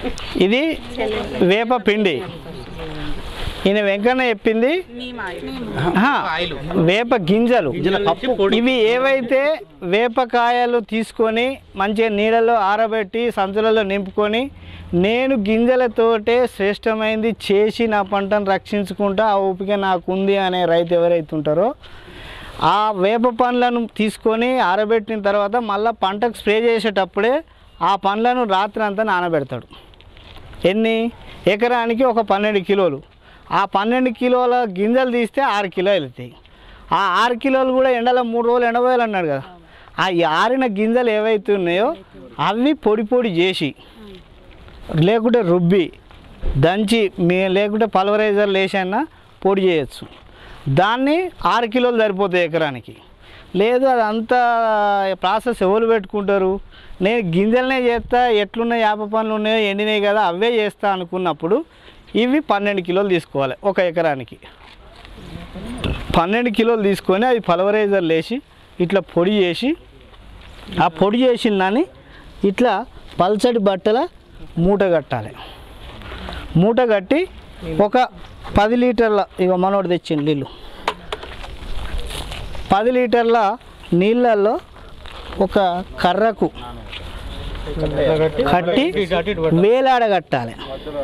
ఇది వేప పిండి. ఈయన వెంకన్న చెప్పింది వేప గింజలు. ఇవి ఏవైతే వేపకాయలు తీసుకొని మంచిగా నీళ్ళలో ఆరబెట్టి సంచులలో నింపుకొని నేను గింజలతోటే శ్రేష్టమైంది చేసి నా పంటను రక్షించుకుంటా ఆ ఓపిక నాకుంది అనే రైతు ఎవరైతే ఉంటారో ఆ వేప పండ్లను తీసుకొని ఆరబెట్టిన తర్వాత మళ్ళీ పంటకు స్ప్రే చేసేటప్పుడే ఆ పండ్లను రాత్రి అంతా నానబెడతాడు. ఎన్ని ఎకరానికి ఒక 12 కిలోలు. ఆ 12 కిలోల గింజలు తీస్తే 6 కిలోలు వెళ్తాయి. ఆ 6 కిలోలు కూడా ఎండలో 3 రోజులు ఎండబోయాలి అన్నాడు కదా. ఆ ఆరిన గింజలు ఏవైతే ఉన్నాయో అవి పొడి పొడి చేసి లేకుంటే రుబ్బి దంచి లేకుంటే పల్వరైజర్లు వేసైనా పొడి చేయొచ్చు. దాన్ని 6 కిలోలు సరిపోతాయి ఎకరానికి. లేదు అదంతా ప్రాసెస్ ఎవరు పెట్టుకుంటారు, నేను గింజలనే చేస్తా, ఎట్లున్న వేప పండ్లు ఉన్నాయో ఎండినాయి కదా అవే చేస్తా అనుకున్నప్పుడు ఇవి 12 కిలోలు తీసుకోవాలి ఒక ఎకరానికి. 12 కిలోలు తీసుకొని అవి పల్వరైజర్లు వేసి ఇట్లా పొడి చేసి ఆ పొడి చేసిన దాన్ని ఇట్లా పల్చటి బట్టల మూట కట్టాలి. మూట కట్టి ఒక 10 లీటర్ల ఇక మనోడు తెచ్చింది నీళ్ళు 10 లీటర్ల నీళ్ళల్లో ఒక కర్రకు కట్టి వేలాడగట్టాలి.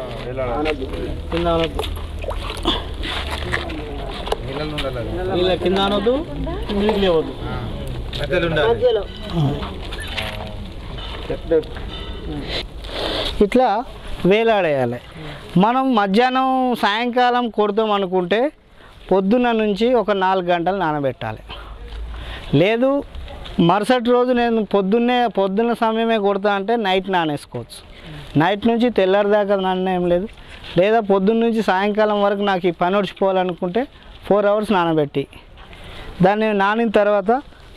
ఇట్లా వేలాడేయాలి. మనం మధ్యాహ్నం సాయంకాలం కొడతాం అనుకుంటే పొద్దున్న నుంచి ఒక 4 గంటలు నానబెట్టాలి. లేదు మరుసటి రోజు నేను పొద్దున్న సమయమే కొడతా అంటే నైట్ నానేసుకోవచ్చు. నైట్ నుంచి తెల్లారి దాకా నానేం లేదు. లేదా పొద్దున్న నుంచి సాయంకాలం వరకు నాకు ఈ పని ఒడిచిపోవాలనుకుంటే 4 అవర్స్ నానబెట్టి దాన్ని నానిన తర్వాత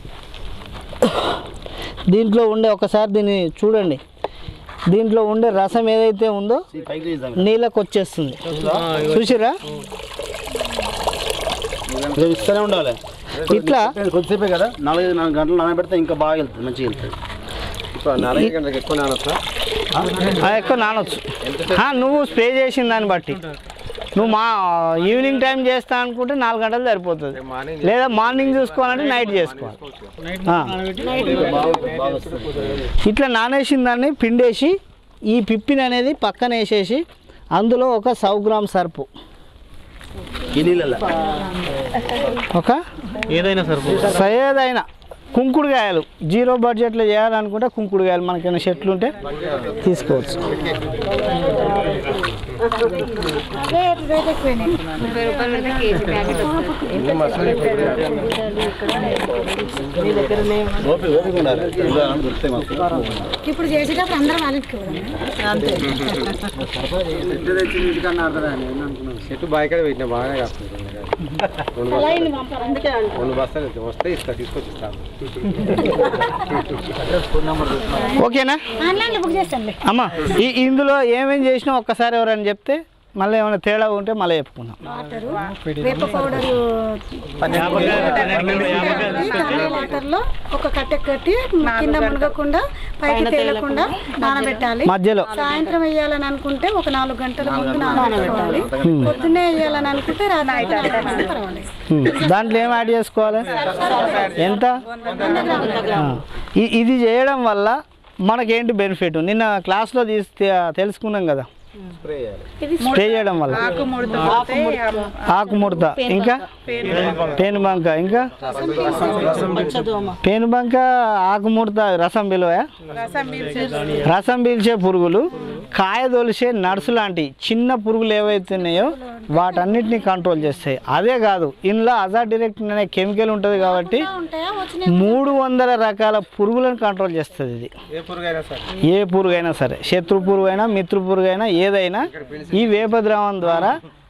దీంట్లో ఉండే ఒకసారి దీన్ని చూడండి, దీంట్లో ఉండే రసం ఏదైతే ఉందో నీళ్ళకి వచ్చేస్తుంది. చూసిరా ఇస్తూనే ఉండాలి. ఇట్లా కొద్దిసేపే కదా 4 గంటలు నానబెడితే ఇంకా బాగా వెళ్తుంది, మంచిగా వెళ్తుంది. ఎక్కువ నానొచ్చు. నువ్వు స్ప్రే చేసిన దాన్ని బట్టి నువ్వు ఈవినింగ్ టైం చేస్తా అనుకుంటే 4 గంటలు సరిపోతుంది. లేదా మార్నింగ్ చూసుకోవాలంటే నైట్ చేసుకోవాలి. ఇట్లా నానేసిన దాన్ని పిండేసి ఈ పిప్పిని అనేది పక్కన వేసేసి అందులో ఒక 100 గ్రామ్ సర్పు, ఒక ఏదైనా కుంకుడుకాయలు 0 బడ్జెట్లో చేయాలనుకుంటే కుంకుడుకాయలు మనకైనా చెట్లు ఉంటే తీసుకోవచ్చు. ఇప్పుడు చేసేటప్పుడు అందరం చెట్టు బాగా పెట్టిన బాగానే కాస్తుంది. 2 బస్తాలు వస్తే ఇస్తా, తీసుకొచ్చిస్తాను. ఓకేనా అమ్మా? ఇందులో ఏమేం చేసినా ఒక్కసారి ఎవరైనా చెప్తే మళ్ళీ ఏమైనా తేడా ఉంటే మళ్ళీ చెప్పుకుందాం. వేప పౌడర్ ఒక కట్టె కట్టి కింద మునగకుండా పైకి తేలకుండా నానబెట్టాలి. మధ్యలో సాయంత్రం వేయాలని అనుకుంటే ఒక 4 గంటల ముందు నానబెట్టుకోవాలి. పొద్దున్నే వేయాలని అనుకుంటే దాంట్లో ఏం యాడ్ చేసుకోవాలి? ఎంత? ఇది చేయడం వల్ల మనకేంటి బెనిఫిట్? నిన్న క్లాస్లో తెలుసుకున్నాం కదా. స్ప్రే చేయడం వల్ల ఆకుముడత, ఇంకా పేనుబంక, ఇంకా పేనుబంక, ఆకుముడత, రసం పీల్చే పురుగులు, కాయ తొలిసే నర్సు లాంటి చిన్న పురుగులు ఏవైతే ఉన్నాయో వాటన్నిటిని కంట్రోల్ చేస్తాయి. అదే కాదు, ఇందులో అజాడిరెక్టిన్ అనే కెమికల్ ఉంటుంది కాబట్టి 300 రకాల పురుగులను కంట్రోల్ చేస్తుంది. ఇది ఏ పురుగైనా సరే, శత్రు పురుగు అయినా మిత్రు పురుగు అయినా ఏదైనా ఈ వేప ద్రావం ద్వారా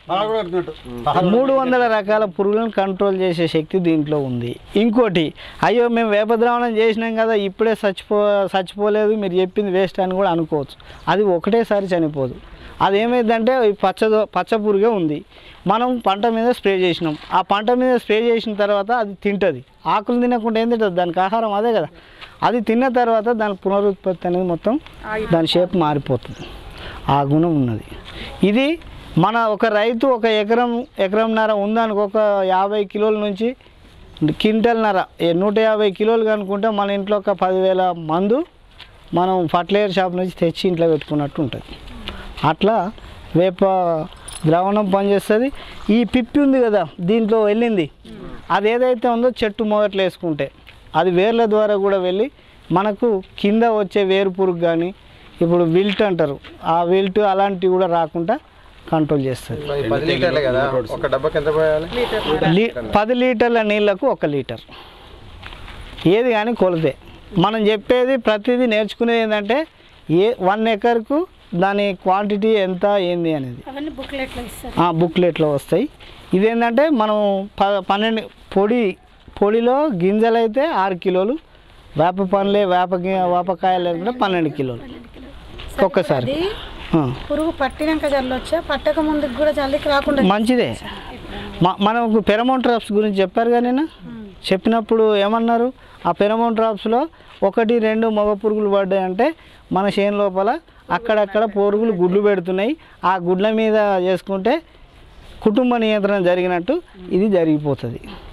300 రకాల పురుగులను కంట్రోల్ చేసే శక్తి దీంట్లో ఉంది. ఇంకోటి, అయ్యో మేము వేప ద్రావణం చేసినాం కదా ఇప్పుడే చచ్చిపోలేదు, మీరు చెప్పింది వేస్ట్ అని కూడా అనుకోవచ్చు. అది ఒకటేసారి చనిపోదు. అదేమైందంటే పచ్చ పురుగే ఉంది, మనం పంట మీద స్ప్రే చేసినాం. ఆ పంట మీద స్ప్రే చేసిన తర్వాత అది తింటుంది. ఆకులు తినకుండా ఏం తింటుంది? దానికి ఆహారం అదే కదా. అది తిన్న తర్వాత దాని పునరుత్పత్తి అనేది మొత్తం దాని షేప్ మారిపోతుంది. ఆ గుణం ఉన్నది. ఇది మన ఒక రైతు ఒక ఎకరంన్నర ఉందనుకో, ఒక 50 కిలోల నుంచి క్వింటల్న్నర 150 కిలోలు కనుక్కుంటే మన ఇంట్లో ఒక 10,000 మందు మనం ఫర్టిలైజర్ షాప్ నుంచి తెచ్చి ఇంట్లో పెట్టుకున్నట్టు ఉంటుంది. అట్లా వేప ద్రావణం పనిచేస్తుంది. ఈ పిప్పి ఉంది కదా దీంట్లో వెళ్ళింది, అది ఏదైతే ఉందో చెట్టు మొదట్లో వేసుకుంటే అది వేర్ల ద్వారా కూడా వెళ్ళి మనకు కింద వచ్చే వేరు పురుగు కానీ, ఇప్పుడు విల్ట్ అంటారు, ఆ విల్ట్ అలాంటివి కూడా రాకుండా కంట్రోల్ చేస్తుంది. 10 లీటర్లే కదా, ఒక డబ్బాకి ఎంత పోయాలి? 10 లీటర్ల నీళ్ళకు 1 లీటర్. ఏది కానీ కొలితే మనం చెప్పేది ప్రతిదీ నేర్చుకునేది ఏంటంటే 1 ఎకర్కు దాని క్వాంటిటీ ఎంత ఏంది అనేది బుక్లెట్లో వస్తాయి. ఇదేంటంటే మనం 12 పొడిలో గింజలు అయితే 6 కిలోలు, వేప పండ్లే వేపకాయలు అయితే 12 కిలోలు ఒక్కసారి. పురుగు పట్టినాక చల్లొచ్చా, పట్టక ముందుకు కూడా చల్లికి రాకుండా మంచిదే. మనకు ఫెరమోన్ ట్రాప్స్ గురించి చెప్పారు కానీ నేను చెప్పినప్పుడు ఏమన్నారు, ఆ ఫెరమోన్ ట్రాప్స్లో 1-2 మగ పురుగులు పడ్డాయంటే మన చేను లోపల అక్కడక్కడ పురుగులు గుడ్లు పెడుతున్నాయి. ఆ గుడ్ల మీద చేసుకుంటే కుటుంబ నియంత్రణ జరిగినట్టు ఇది జరిగిపోతుంది.